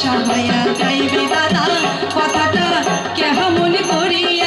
হইয়া যাইবে দাদা কথাটা কেমন করিয়া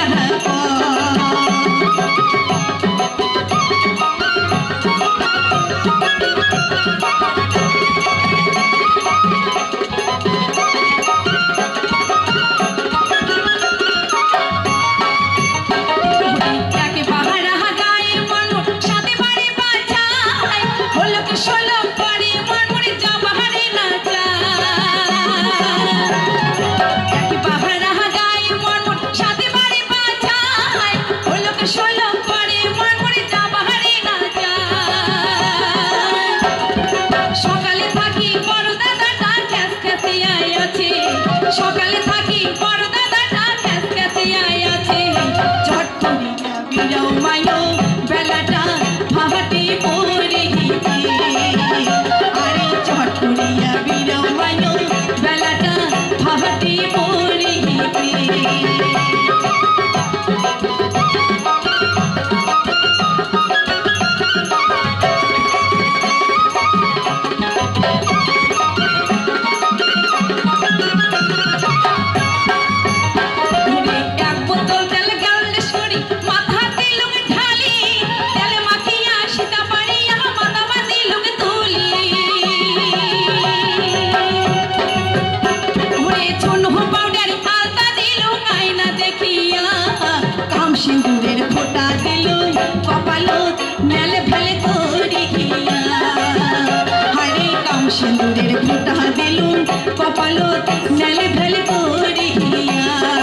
সকালে থাকি বড় দাদাটা ক্যাসক্যাসিয়ায় আছে চট করিয়া বিরাও মায়ো বেলাটা ভাহাটি পড়ে আরে চট করিয়া বিরাও মায়ো বেলাটা ভাহাটি পড়ে সিঁদুরের ফোঁটা দিল কপালো মেলে ফেলে করিয়া হারে কাম সিঁদুরের ফোঁটা দিল কপালো মেলে ফেলে করিয়া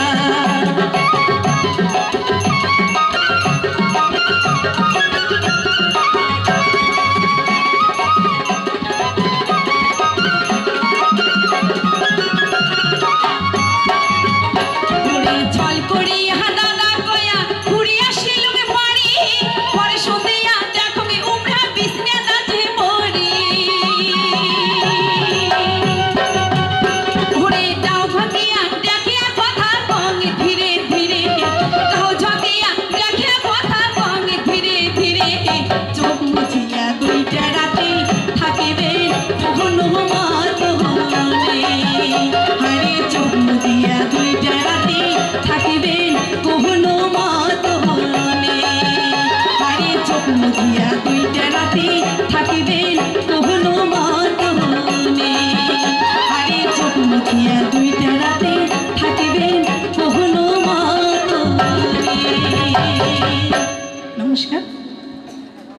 ছল করিয়া দাদা কয়া ঘুরিয়া শিলুম বাড়ি পরে সন্ধিয়া দেখবে উমরা বিছনা দাঁতে মরি ঘুরে যাও ভাগিয়া দেখিয়া কথা কঙ্গে ধীরে ধীরে কাউ ঝকিয়া দেখিয়া কথা কঙ্গে ধীরে ধীরে চোখ মুছিয়া দুইটা রাতে থাকিবে কখনো মত হলে হারে চোখ মুছিয়া দুইটা রাতে থাকিবেন কখনো মত হলে হারে চোখ মুছিয়া দুইটা রাতে থাকিবেন